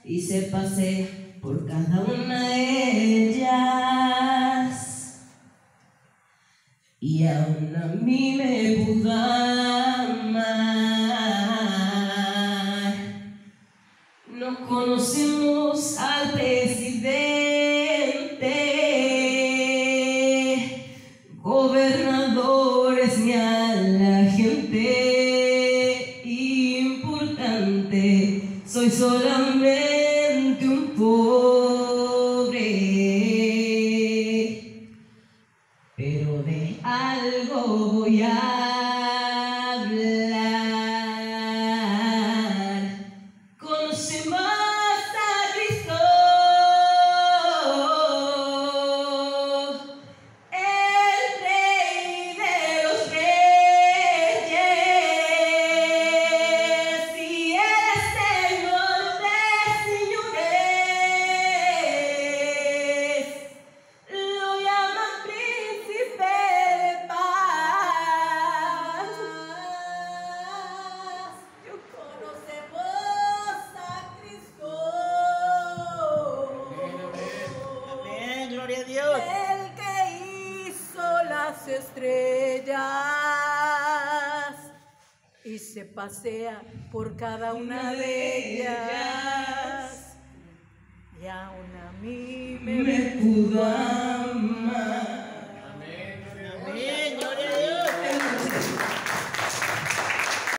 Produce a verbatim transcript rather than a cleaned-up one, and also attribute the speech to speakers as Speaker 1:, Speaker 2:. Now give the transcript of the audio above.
Speaker 1: y se pase por cada una de ellas, y aún a mí me pudo amar. No conocemos al presidente, gobernadores ni a la gente importante. Soy solamente un pobre, pero de algo voy a hablar. Conocemos a Cristo, el Rey de los Reyes, y el Señor de señores. Lo llaman Príncipe de Paz. Yo conocemos a Cristo,
Speaker 2: Amén, gloria a Dios.
Speaker 1: el que hizo las estrellas y se pasea por cada una de ellas, y aún a mí me,
Speaker 2: Me pudo amar.